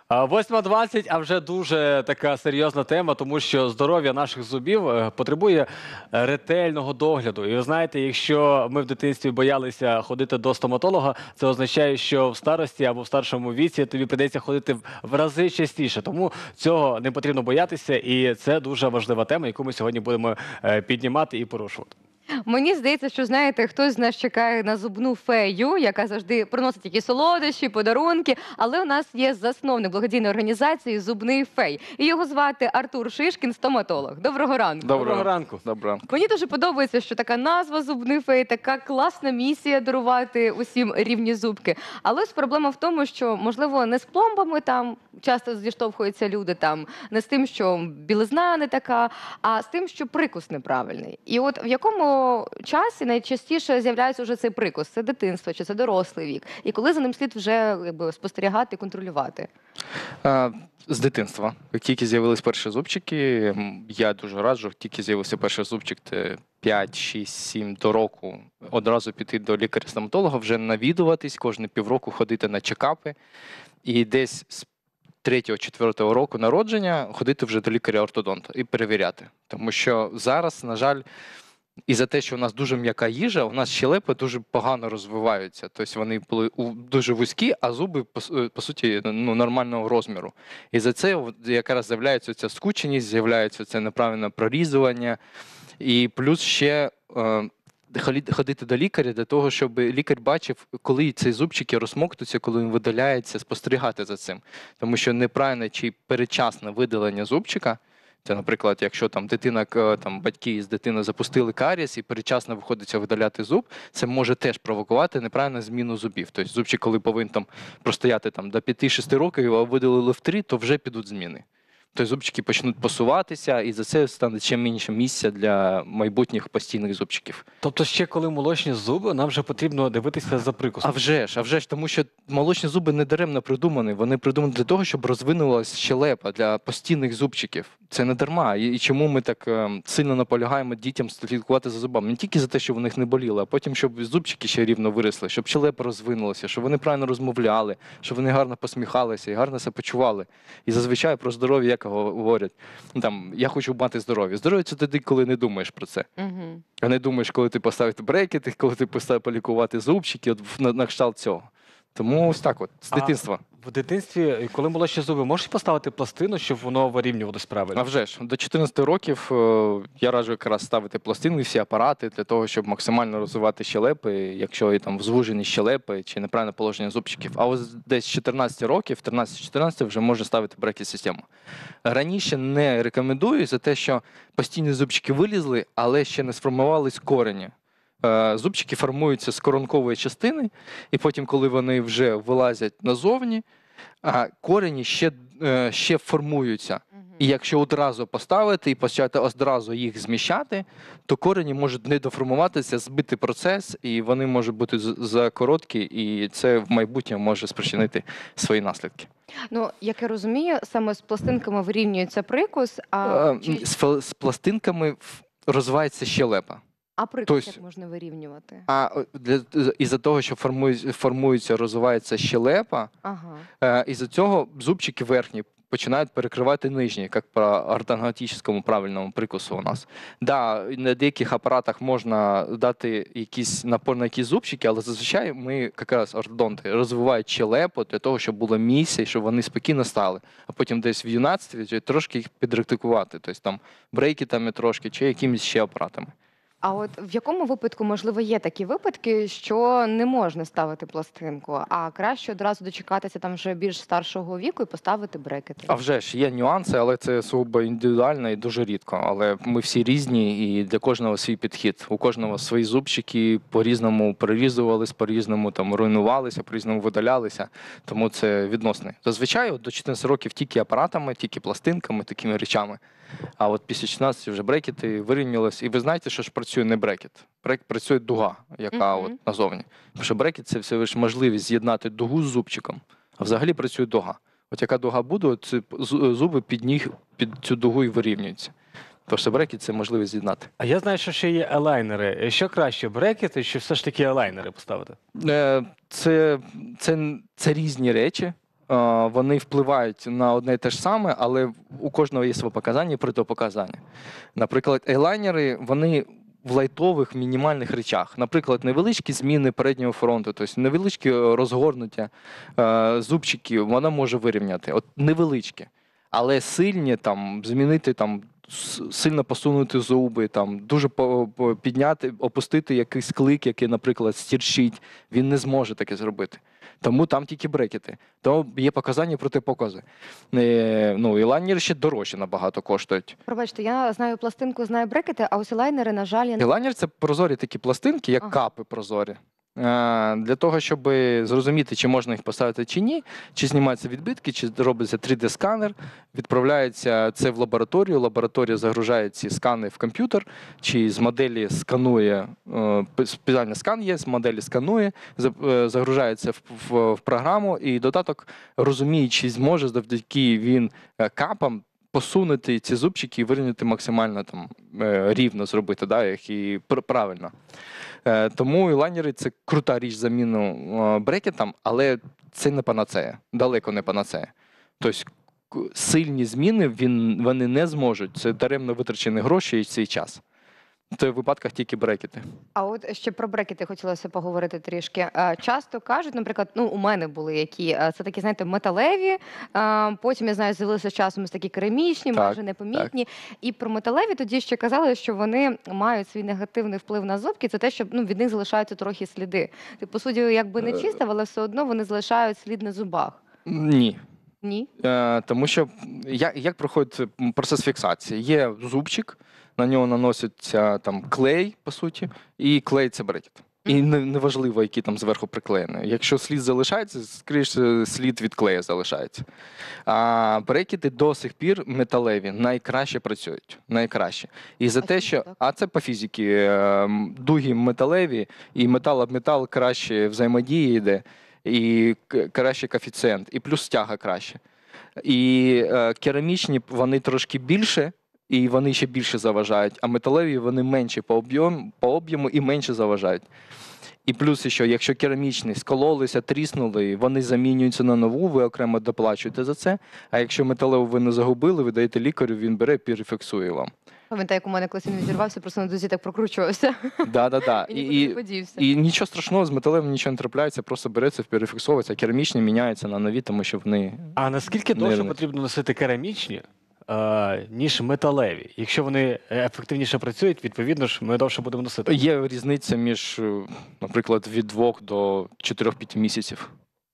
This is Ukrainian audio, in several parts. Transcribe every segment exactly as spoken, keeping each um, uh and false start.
восьма двадцять, а вже дуже така серйозна тема, тому що здоров'я наших зубів е, потребує е, ретельного догляду. І ви знаєте, якщо ми в дитинстві боялися ходити до стоматолога, це означає, що в старості або в старшому віці тобі прийдеться ходити в в рази частіше. Тому цього не потрібно боятися, і це дуже важлива тема, яку ми сьогодні будемо е, піднімати і порушувати. Мені здається, що, знаєте, хтось з нас чекає на зубну фею, яка завжди приносить якісь солодощі, подарунки, але у нас є засновник благодійної організації «Зубний фей». І його звати Артур Шишкін, стоматолог. Доброго ранку. Доброго ранку. Доброго ранку. Мені дуже подобається, що така назва «Зубний фей», така класна місія дарувати усім рівні зубки. Але ось проблема в тому, що, можливо, не з пломбами там часто зіштовхуються люди, там, не з тим, що білизна не така, а з тим, що прикус неправильний. І от в якому часі найчастіше з'являється вже цей прикус? Це дитинство чи це дорослий вік? І коли за ним слід вже якби, спостерігати, контролювати? А, З дитинства. Як тільки з'явились перші зубчики, м, я дуже раджу, як тільки з'явився перший зубчик, це п'ять, шість, сім до року, одразу піти до лікаря-стоматолога, вже навідуватись, кожні півроку ходити на чекапи. І десь з третього-четвертого року народження ходити вже до лікаря-ортодонта і перевіряти. Тому що зараз, на жаль, і за те, що у нас дуже м'яка їжа, у нас щелепи дуже погано розвиваються. Тобто вони були у- дуже вузькі, а зуби, по, с- по суті, ну, нормального розміру. І за це от якраз з'являється ця скученість, з'являється це неправильне прорізування. І плюс ще е, холі- ходити до лікаря для того, щоб лікар бачив, коли ці зубчики розмоктуються, коли він видаляється, спостерігати за цим. Тому що неправильне чи передчасне видалення зубчика, це, наприклад, якщо там дитина, к- там батьки з дитиною запустили карієс і передчасно виходиться видаляти зуб, це може теж провокувати неправильну зміну зубів. Тобто зубчик, коли повинен там простояти там до п'яти-шести років, а видалили в три, то вже підуть зміни. Тобто зубчики почнуть посуватися, і за це стане ще менше місця для майбутніх постійних зубчиків. Тобто ще коли молочні зуби, нам вже потрібно дивитися за прикусом. А вже ж, а вже ж, тому що молочні зуби не даремно придумані. Вони придумані для того, щоб розвинулася щелепа для постійних зубчиків. Це не дарма. І, і чому ми так е, сильно наполягаємо дітям слідкувати за зубами? Не тільки за те, щоб у них не боліло, а потім, щоб зубчики ще рівно виросли, щоб щелепа розвинулася, щоб вони правильно розмовляли, щоб вони гарно посміхалися і гарно себе почували. І зазвичай про здоров'я як говорять, ну, там, я хочу мати здоров'я. Здоров'я – це тоді, коли не думаєш про це. Угу. А не думаєш, коли ти поставити брекети, коли ти поставив полікувати зубчики, от в- на, на кшталт цього. Тому ось так от, з А дитинства. В дитинстві, коли молочні зуби, можеш поставити пластину, щоб воно вирівнювалось А правильно? вже ж, до чотирнадцяти років е, я раджу якраз ставити пластини, всі апарати для того, щоб максимально розвивати щелепи, якщо є там звужені щелепи чи неправильне положення зубчиків. А ось десь з чотирнадцяти років, тринадцять-чотирнадцять вже можна ставити брекет-систему. Раніше не рекомендую за те, що постійні зубчики вилізли, але ще не сформувались корені. Е, Зубчики формуються з коронкової частини, і потім, коли вони вже вилазять назовні, а корені ще, е, ще формуються. І якщо одразу поставити і почати одразу їх зміщати, то корені можуть не доформуватися, збити процес, і вони можуть бути з- закороткі, і це в майбутньому може спричинити свої наслідки. Ну, як я розумію, саме з пластинками вирівнюється прикус, а, Е, чи... З, фа- з пластинками в- розвивається щелепа. а прикус тобто- як можна вирівнювати? А е, для, із-за того, що формує- формується, розвивається щелепа, Ага. Е, із-за цього зубчики верхні починають перекривати нижні, як по ортогнатичному правильному прикусу у нас. Да, на деяких апаратах можна дати якісь напор на якісь зубчики, але зазвичай ми, якраз ортодонти, розвивають щелепу для того, щоб було місце і щоб вони спокійно стали. А потім десь в юнацтві вже трошки їх підректикувати, тобто там брейкетами трошки чи якимись ще апаратами. А от в якому випадку, можливо, є такі випадки, що не можна ставити пластинку, а краще одразу дочекатися там вже більш старшого віку і поставити брекети? А вже ж є нюанси, але це сугубо індивідуально і дуже рідко. Але ми всі різні, і для кожного свій підхід. У кожного свої зубчики по-різному перерізувались, по-різному там руйнувалися, по-різному видалялися. Тому це відносне. Зазвичай от до чотирнадцяти років тільки апаратами, тільки пластинками, такими речами. А от після чотирнадцяти вже брекети вирівнялись. І ви знаєте, що ж працює не брекет. Брекет працює дуга, яка Мгм. от назовні. Тому що брекет – це всього лиш можливість з'єднати дугу з зубчиком. А взагалі працює дуга. От яка дуга буде, от ці з- зуби під, ніг, під цю дугу і вирівнюються. Тож це брекет – це можливість з'єднати. А я знаю, що ще є елайнери. Що краще, брекети чи все ж таки елайнери поставити? Е, Це, це, це різні речі. вони впливають на одне і те ж саме, але у кожного є своє показання і протипоказання. Наприклад, ейлайнери, вони в лайтових мінімальних речах. Наприклад, невеличкі зміни переднього фронту, тобто невеличкі розгорнуття е, зубчиків, вона може вирівняти. От невеличкі. Але сильні, там, змінити, там, с- сильно посунути зуби, там, дуже по- по- підняти, опустити якийсь клик, який, наприклад, стірчить, він не зможе таке зробити. Тому там тільки брекети. Тому є показання і протипокази. Е, ну, і лайнери ще дорожче набагато коштують. Пробачте, я знаю пластинку, знаю брекети, а ось лайнери, на жаль, я не Елайнер – це прозорі такі пластинки, як Ага. капи прозорі. Е, Для того, щоб зрозуміти, чи можна їх поставити чи ні, чи знімаються відбитки, чи робиться три де-сканер, відправляється це в лабораторію, лабораторія загружає ці скани в комп'ютер, чи з моделі сканує, е, спеціальний скан є, з моделі сканує, за- е, загружається в, в, в програму, і додаток розуміє, чи зможе завдяки він е, капам посунути ці зубчики і вирівняти максимально там е, рівно зробити, да, їх і пр- правильно. Е, Тому елайнери – це крута річ заміну е, брекетам, але це не панацея, далеко не панацея. Тобто к- сильні зміни він, вони не зможуть, це даремно витрачені гроші і цей час. В цих випадках тільки брекети. А от ще про брекети хотілося поговорити трішки. Е, Часто кажуть, наприклад, ну у мене були які е, це такі, знаєте, металеві. е, Потім я знаю, з'явилися з часом ось такі керамічні, Так, майже непомітні. І про металеві тоді ще казали, що вони мають свій негативний вплив на зубки. Це те, що ну від них залишаються трохи сліди. Ти по суті, якби не Е. чистив, але все одно вони залишають слід на зубах. Ні. Ні? Е, Тому що як, як проходить процес фіксації? Є зубчик, на нього наноситься там клей, по суті, і клей це брекет. І не- неважливо, який там зверху приклеєний. Якщо слід залишається, скоріше слід від клея залишається. А брекети до сих пір металеві найкраще працюють. Найкраще. І за А те, чому що. так? А це по фізиці. е, Дуги металеві, і метал об метал краще взаємодії йде, і к- краще коефіцієнт, і плюс тяга краще. І е, керамічні вони трошки більше, і вони ще більше заважають, а металеві вони менші по об'єму, по об'єму і менше заважають. І плюс ще, якщо керамічні скололися, тріснули, вони замінюються на нову, ви окремо доплачуєте за це. А якщо металеву ви не загубили, ви даєте лікарю, він бере, перефіксує вам. Пам'ятаю, як у мене колись він відірвався, просто на дузі так прокручувався. Да-да-да. І І, нікуди не і, подівся. і нічого страшного з металевим нічого не трапляється, просто береться, перефіксовується, а керамічні міняються на нові, тому що вони. А наскільки довше Нервний. потрібно носити керамічні, е, ніж металеві? Якщо вони ефективніше працюють, відповідно ж ми довше будемо носити. Є різниця між, е, наприклад, від двох до чотирьох-п'яти місяців.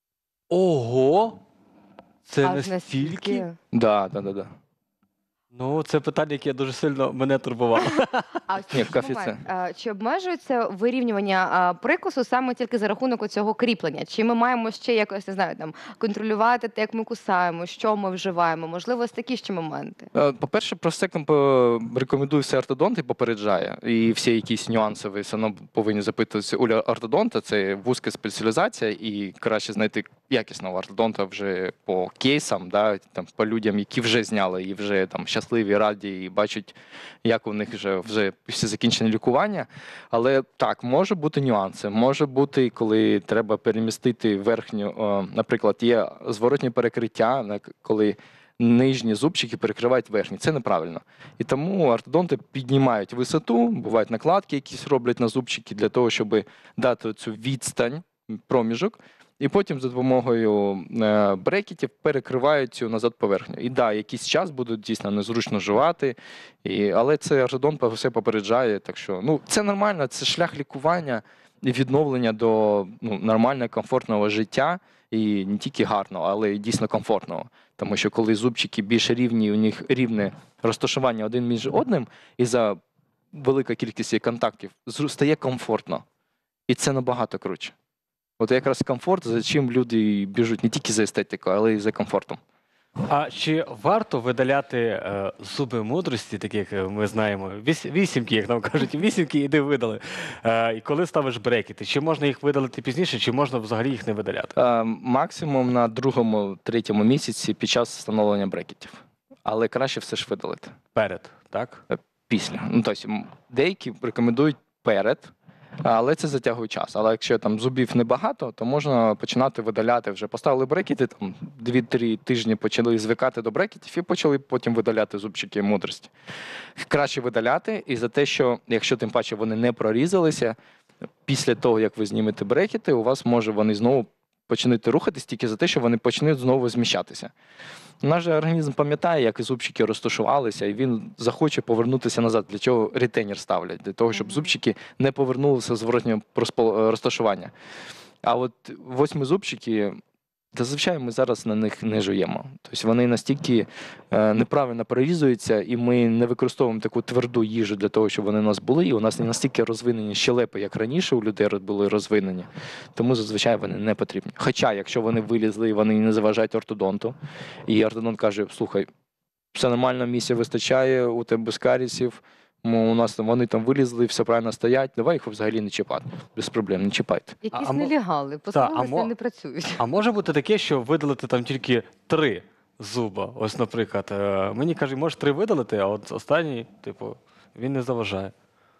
Ого! Це Аж настільки? Да, да, да, да. Ну, це питання, яке дуже сильно мене турбувало. А ось Ні, такий коефіцієнт. момент. А, Чи обмежується вирівнювання а, прикусу саме тільки за рахунок цього кріплення? Чи ми маємо ще якось, не знаю, там контролювати те, як ми кусаємо, що ми вживаємо? Можливо, ось такі ще моменти. Е, По-перше, про все комп- рекомендую все ортодонт і попереджає. І всі якісь нюанси ви все одно повинні запитуватися у ортодонта. Це вузька спеціалізація, і краще знайти якісного ортодонта вже по кейсам, да, там, по людям, які вже зняли і вже там щасливі, раді, і бачать, як у них вже, вже після закінчення лікування. Але так, може бути нюанси. Може бути, коли треба перемістити верхню, о, наприклад, є зворотнє перекриття, на- коли нижні зубчики перекривають верхні. Це неправильно. І тому ортодонти піднімають висоту, бувають накладки, якісь роблять на зубчики для того, щоб дати цю відстань, проміжок, і потім за допомогою е, брекетів перекривають цю назад поверхню. І да, якийсь час будуть дійсно незручно жувати, і, але це ортодонт все попереджає. Так що ну, це нормально, це шлях лікування і відновлення до ну, нормального, комфортного життя. І не тільки гарного, але й дійсно комфортного. Тому що коли зубчики більш рівні, у них рівне розташування один між одним, і за велика кількість контактів зру- стає комфортно. І це набагато круче. От якраз комфорт, за чим люди біжуть не тільки за естетикою, але й за комфортом. А чи варто видаляти е, зуби мудрості, таких е, ми знаємо, віс, вісімки, як нам кажуть, вісімки іди видали. Е, і коли ставиш брекети, чи можна їх видалити пізніше, чи можна взагалі їх не видаляти? Е, максимум на другому, третьому місяці під час встановлення брекетів. Але краще все ж видалити. Перед, так? Після. Ну, тобто, м, деякі рекомендують перед, Але це затягує час. Але якщо там зубів небагато, то можна починати видаляти вже. Поставили брекети, там дві-три тижні почали звикати до брекетів і почали потім видаляти зубчики мудрості. Краще видаляти, і за те, що якщо тим паче вони не прорізалися, після того, як ви знімете брекети, у вас може вони знову почнуть рухатись тільки за те, що вони почнуть знову зміщатися. Наш же організм пам'ятає, як зубчики розташувалися, і він захоче повернутися назад. Для чого ретейнер ставлять? Для того, щоб зубчики не повернулися з зворотнього проспол- розташування. А от восьми зубчики, зазвичай ми зараз на них не жуємо. Тобто вони настільки е, неправильно прорізуються, і ми не використовуємо таку тверду їжу для того, щоб вони у нас були, і у нас не настільки розвинені щелепи, як раніше у людей були розвинені, тому зазвичай вони не потрібні. Хоча, якщо вони вилізли і вони не заважають ортодонту, і ортодонт каже, слухай, все нормально, місця вистачає, у тебе без карісів, у нас там вони там вилізли, все правильно стоять, давай їх взагалі не чіпати. Без проблем, не чіпайте. Якісь а мо- нелегали, Та, а послугися, мо- не працюють. А може бути таке, що видалити там тільки три зуба. Ось, наприклад, е, мені кажуть, можеш три видалити, а от останній, типу, він не заважає.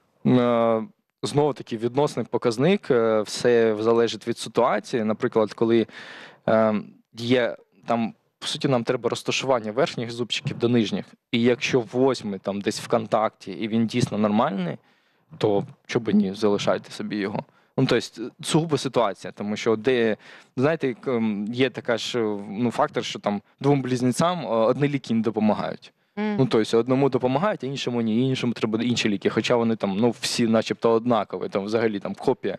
Е, Знову таки відносний показник, е, все залежить від ситуації. Наприклад, коли е, є там, по суті, нам треба розташування верхніх зубчиків до нижніх. І якщо восьмий там десь в контакті і він дійсно нормальний, то чого б ні, залишайте собі його. Ну, тобто, сугубо ситуація, тому що де, знаєте, ем, є така ж ну, фактор, що там двом близнецям е, одні ліки не допомагають. Ну, тобто, одному допомагають, а іншому ні, іншому треба інші ліки. Хоча вони там, ну, всі начебто однакові, там взагалі там копія.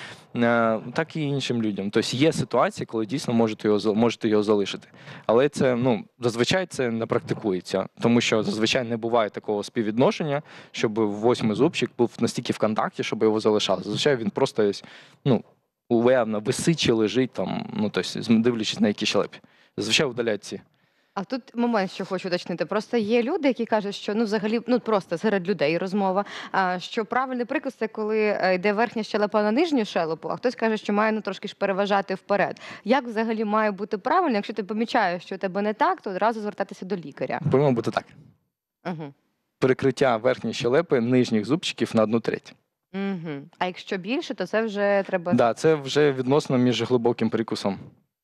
Е, Так і іншим людям. Тобто є ситуації, коли дійсно можете його, за- можете його залишити. Але це, ну, зазвичай це не практикується, тому що зазвичай не буває такого співвідношення, щоб восьмий зубчик був настільки в контакті, щоб його залишали. Зазвичай він просто, ось, ну, уявно, висить чи лежить, там, ну, тобто, дивлячись на які щелепі. Зазвичай удаляють ці. А тут момент, що хочу уточнити. Просто є люди, які кажуть, що ну взагалі ну просто серед людей розмова. А що правильний приказ це коли е, йде верхня щелепа на нижню щелепу, а хтось каже, що має ну трошки ж переважати вперед. Як взагалі має бути правильно, якщо ти помічаєш, що у тебе не так, то одразу звертатися до лікаря. Повинно бути так. Угу. Перекриття верхньої щелепи нижніх зубчиків на одну треть. Угу. А якщо більше, то це вже треба. Так, да, це вже відносно між глибоким прикусом.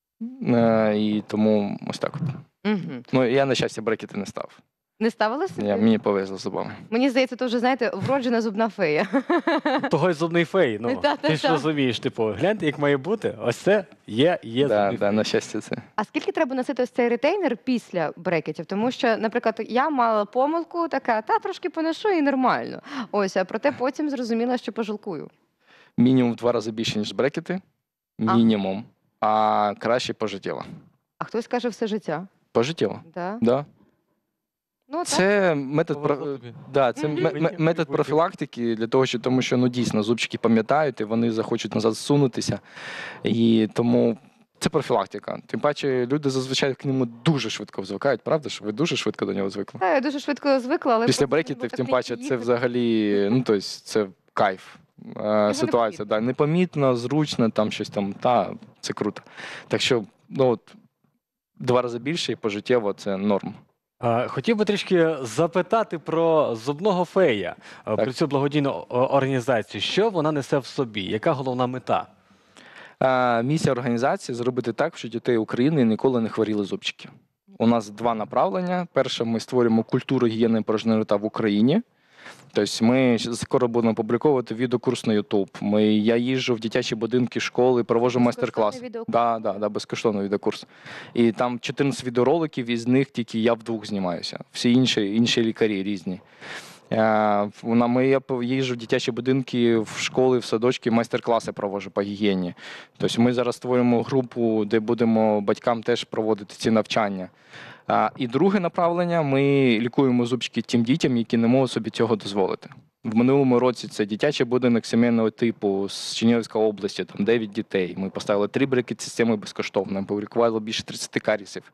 Е, і тому ось так. От. Угу. Ну, я, на щастя, брекети не став. Не ставили собі? Я, мені повезло з зубами. Мені здається, то вже знаєте, вроджена зубна фея. Того й зубний фей. Ну, Та-та-та. ти ж розумієш, типу, гляньте, як має бути. Ось це є, є Да, зубний да, фей. на щастя, це. А скільки треба носити ось цей ретейнер після брекетів? Тому що, наприклад, я мала помилку, така, та трошки поношу і нормально. Ось, а проте потім зрозуміла, що пожалкую. Мінімум в два рази більше, ніж брекети. А. Мінімум. А краще пожиттєво. А хтось каже все життя. Пожиттєво. Да? Да. Ну, так. Це метод, про... Повезло тобі. да, це Мгм. ме- ме- метод профілактики для того, що тому що ну дійсно зубчики пам'ятають, і вони захочуть назад зсунутися. І тому це профілактика. Тим паче люди зазвичай к ньому дуже швидко звикають, правда? Що ви дуже швидко до нього звикли? Та, я дуже швидко звикла, але Після потім брекетів, так тим не паче, це їхати. взагалі, ну тобто, це кайф. Е, Ситуація, непомітно. да, непомітно, зручно, там щось там, та це круто. Так що, ну от два рази більше і пожиттєво це норм. А, Хотів би трішки запитати про зубного фея, а, Так. про цю благодійну о, організацію. Що вона несе в собі? Яка головна мета? Е, Місія організації зробити так, щоб дітей України ніколи не хворіли зубчики. У нас два направлення. Перше, ми створюємо культуру гігієни порожнини рота в Україні. Тобто ми скоро будемо публіковувати відеокурс на YouTube. Ми, я їжджу в дитячі будинки, школи, проводжу майстер-клас. Безкоштовний відеокурс? Да, да, да, безкоштовний відеокурс. І там чотирнадцять відеороликів, із них тільки я вдвох знімаюся. Всі інші, інші лікарі різні. Е, вона- Ми, я по- їжджу в дитячі будинки, в школи, в садочки, майстер-класи проводжу по гігієні. Тобто ми зараз створюємо групу, де будемо батькам теж проводити ці навчання. А, І друге направлення, ми лікуємо зубчики тим дітям, які не можуть собі цього дозволити. В минулому році це дитячий будинок сімейного типу з Чернігівської області, там дев'ять дітей. Ми поставили три брекет-системи безкоштовно, полікували більше тридцять карісів.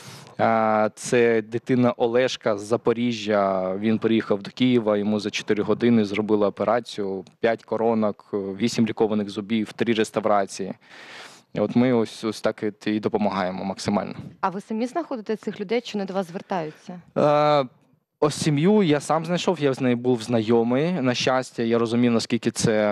А, Це дитина Олешка з Запоріжжя. Він приїхав до Києва, йому за чотири години зробили операцію, п'ять коронок, вісім лікованих зубів, три реставрації. І от ми ось, ось так і- і допомагаємо максимально. А ви самі знаходите цих людей, чи не до вас звертаються? Е, Ось сім'ю я сам знайшов, я з нею був знайомий. На щастя, я розумів, наскільки це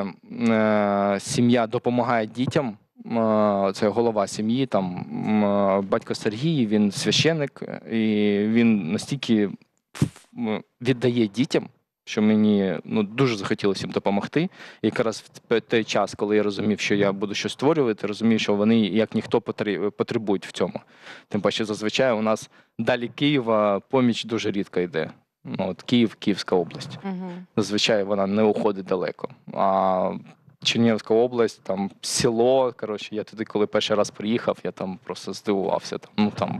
е, сім'я допомагає дітям. Е, це голова сім'ї, там е, батько Сергій, він священник, і він настільки м, віддає дітям, що мені ну, дуже захотілося їм допомогти. І якраз в той час, коли я розумів, що я буду щось створювати, розумів, що вони, як ніхто, потре- потребують в цьому. Тим паче, зазвичай у нас далі Києва поміч дуже рідко йде. Ну, от Київ, Київська область. Угу. Зазвичай вона не уходить далеко. А Чернігівська область, там село. Коротше, я туди, коли перший раз приїхав, я там просто здивувався. Там, ну там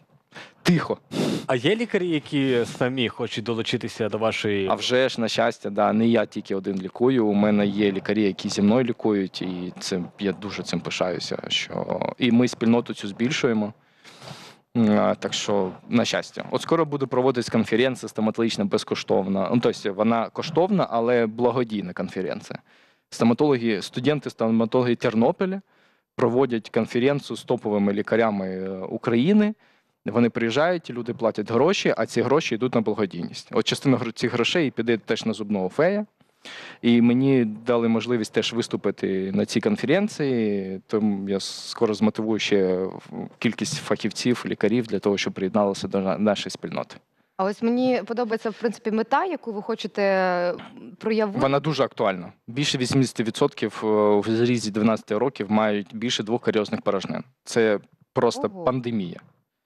тихо. А є лікарі, які самі хочуть долучитися до вашої. А вже ж, на щастя, да, не я тільки один лікую. У мене є лікарі, які зі мною лікують, і це я дуже цим пишаюся. Що і ми спільноту цю збільшуємо. А, Так що, на щастя, от скоро буду проводитись конференція стоматологічна безкоштовна. Ну, тобто вона коштовна, але благодійна конференція. Стоматологи, студенти стоматологи Тернополя проводять конференцію з топовими лікарями України. Вони приїжджають, люди платять гроші, а ці гроші йдуть на благодійність. От частина цих грошей піде теж на зубного фея. І мені дали можливість теж виступити на цій конференції, тому я скоро змотивую ще кількість фахівців, лікарів для того, щоб приєдналися до нашої спільноти. А ось мені подобається, в принципі, мета, яку ви хочете проявити. Вона дуже актуальна. Більше вісімдесят відсотків в зрізі дванадцяти років мають більше двох каріозних порожнин. Це просто Ого. пандемія.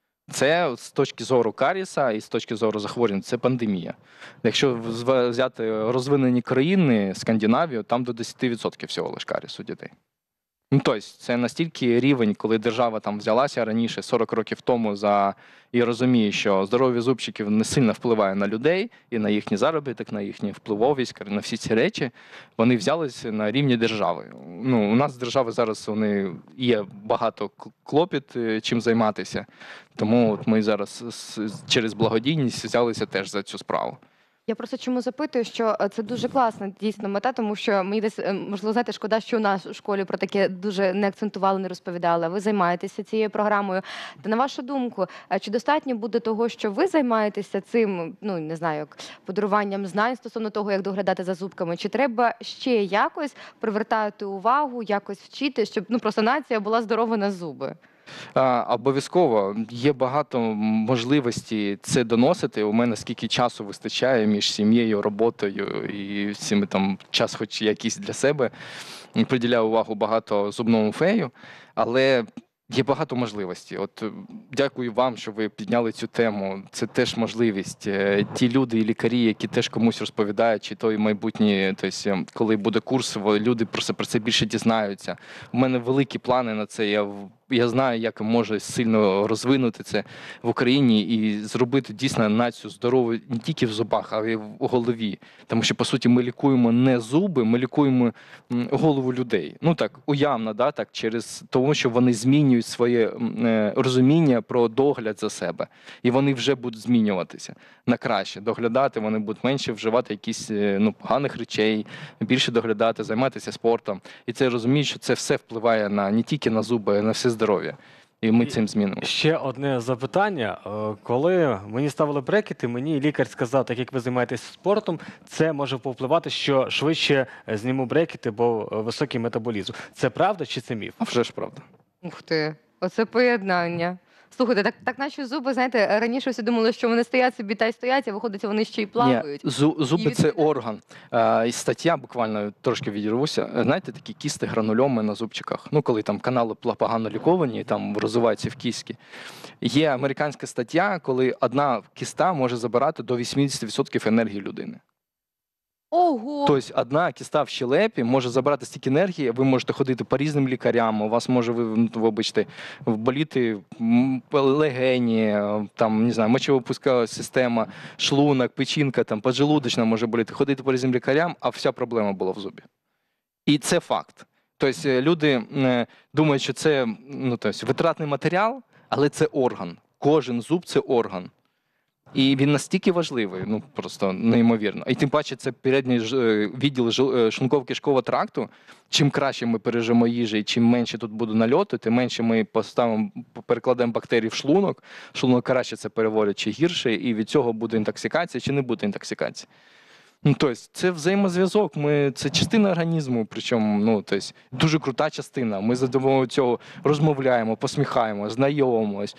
Це з точки зору каріса і з точки зору захворювань, це пандемія. Якщо взяти розвинені країни, Скандинавію, там до десять відсотків всього лиш карісу дітей. Ну, тобто, це настільки рівень, коли держава там взялася раніше, сорок років тому, за і розуміє, що здоров'я зубчиків не сильно впливає на людей і на їхній заробіток, на їхню впливовість, на всі ці речі, вони взялися на рівні держави. Ну, у нас з держави зараз вони є багато клопіт, чим займатися, тому от ми зараз через благодійність взялися теж за цю справу. Я просто чому запитую, що це дуже класна дійсно мета, тому що мені десь, можливо, знаєте, шкода, що у нас у школі про таке дуже не акцентували, не розповідали. Ви займаєтеся цією програмою. Та на вашу думку, чи достатньо буде того, що ви займаєтеся цим, ну, не знаю, як подаруванням знань стосовно того, як доглядати за зубками, чи треба ще якось привертати увагу, якось вчити, щоб, ну, просто нація була здорова на зуби? А, обов'язково. Є багато можливостей це доносити. У мене скільки часу вистачає між сім'єю, роботою і всіми там час хоч якийсь для себе. Приділяю увагу багато зубному фею, але є багато можливостей. От дякую вам, що ви підняли цю тему. Це теж можливість. Ті люди і лікарі, які теж комусь розповідають, чи то і майбутнє, тобто, коли буде курс, люди просто про це більше дізнаються. У мене великі плани на це. Я Я знаю, як може сильно розвинути це в Україні і зробити дійсно націю здорову не тільки в зубах, а й в голові. Тому що, по суті, ми лікуємо не зуби, ми лікуємо голову людей. Ну так, уявно, да, так, через тому, що вони змінюють своє е, розуміння про догляд за себе. І вони вже будуть змінюватися на краще. Доглядати, вони будуть менше вживати якісь ну, поганих речей, більше доглядати, займатися спортом. І це розуміють, що це все впливає на не тільки на зуби, а на все здоров'я. І ми цим змінимо. Ще одне запитання. Е, Коли мені ставили брекети, мені лікар сказав, так як ви займаєтесь спортом, це може повпливати, що швидше зніму брекети, бо високий метаболізм. Це правда чи це міф? А вже ж правда. Ух ти, оце поєднання. Слухайте, так, так наші зуби, знаєте, раніше всі думали, що вони стоять собі та й стоять, а виходить, вони ще й плавають. Ні, зу- зуби І – це відповідає- орган. А, і стаття, буквально трошки відірвуся. Знаєте, такі кісти, гранульоми на зубчиках. Ну, коли там канали пла- погано ліковані, там розвиваються в кістки. Є американська стаття, коли одна кіста може забирати до вісімдесят відсотків енергії людини. Ого! Тобто одна кіста в щелепі може забрати стільки енергії, ви можете ходити по різним лікарям, у вас може, ви, ну, вибачте, боліти м, легені, там, не знаю, мочево-пускова система, шлунок, печінка, там, поджелудочна може боліти, ходити по різним лікарям, а вся проблема була в зубі. І це факт. Тобто люди е, думають, що це ну, тобто, витратний матеріал, але це орган. Кожен зуб – це орган. І він настільки важливий, ну просто неймовірно. І тим паче це передній ж- е, відділ шлунково-кишкового тракту. Чим краще ми пережимо їжі, і чим менше тут буде нальоту, тим менше ми поставимо, перекладемо бактерії в шлунок. Шлунок краще це переводить чи гірше, і від цього буде інтоксикація чи не буде інтоксикації. Ну, тобто, це взаємозв'язок, ми, це частина організму, причому ну, тобто, дуже крута частина. Ми за допомогою цього розмовляємо, посміхаємо, знайомимось,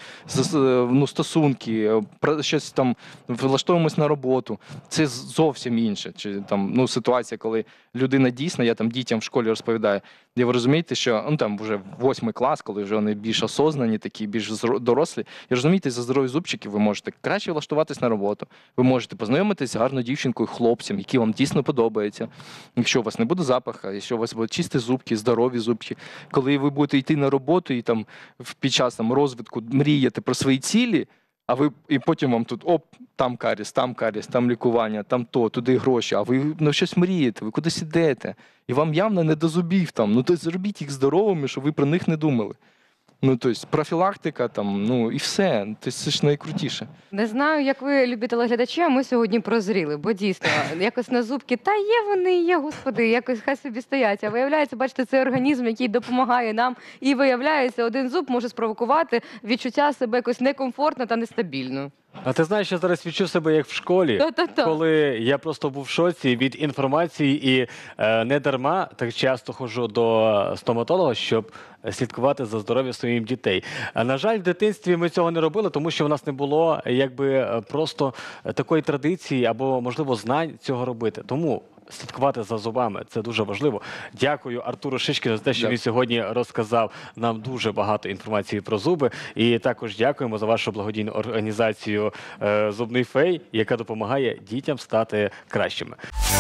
з- ну, стосунки, про- щось там влаштовуємось на роботу. Це зовсім інше. Чи, там, ну, ситуація, коли людина дійсно, я там дітям в школі розповідаю, і ви розумієте, що ну, там вже восьмий клас, коли вже вони більш осознані, такі, більш зро- дорослі, і розумієте, за здорові зубчики ви можете краще влаштуватись на роботу, ви можете познайомитись з гарною дівчинкою, хлопцем, які вам дійсно подобаються. Якщо у вас не буде запаху, якщо у вас будуть чисті зубки, здорові зубки, коли ви будете йти на роботу і там в- під час там, розвитку мріяти про свої цілі, а ви і потім вам тут оп, там каріс, там каріс, там лікування, там то, туди гроші, а ви на щось мрієте, ви кудись ідете. І вам явно не до зубів там. Ну то зробіть їх здоровими, щоб ви про них не думали. Ну, тобто, профілактика там, ну і все. Тобто, це ж найкрутіше. Не знаю, як ви, любі телеглядачі, а ми сьогодні прозріли, бо дійсно якось на зубки, та є вони, є, господи, якось хай собі стоять. А виявляється, бачите, це організм, який допомагає нам. І виявляється, один зуб може спровокувати відчуття себе якось некомфортно та нестабільно. А ти знаєш, я зараз відчув себе як в школі, Та-та-та. коли я просто був в шоці від інформації і е, не дарма так часто ходжу до стоматолога, щоб слідкувати за здоров'ям своїх дітей. А, на жаль, в дитинстві ми цього не робили, тому що в нас не було якби е, просто такої традиції або, можливо, знань цього робити. Тому слідкувати за зубами – це дуже важливо. Дякую Артуру Шишкіну за те, що Дякую. він сьогодні розказав нам дуже багато інформації про зуби. І також дякуємо за вашу благодійну організацію е, «Зубний фей», яка допомагає дітям стати кращими.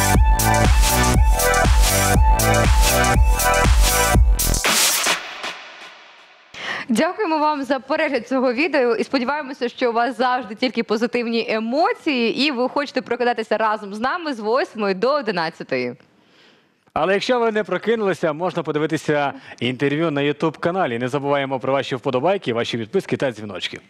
Дякуємо вам за перегляд цього відео і сподіваємося, що у вас завжди тільки позитивні емоції, і ви хочете прокидатися разом з нами з восьмої до одинадцятої. Але якщо ви не прокинулися, можна подивитися інтерв'ю на ютуб-каналі. Не забуваємо про ваші вподобайки, ваші підписки та дзвіночки.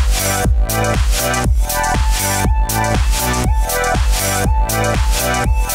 We'll be right back.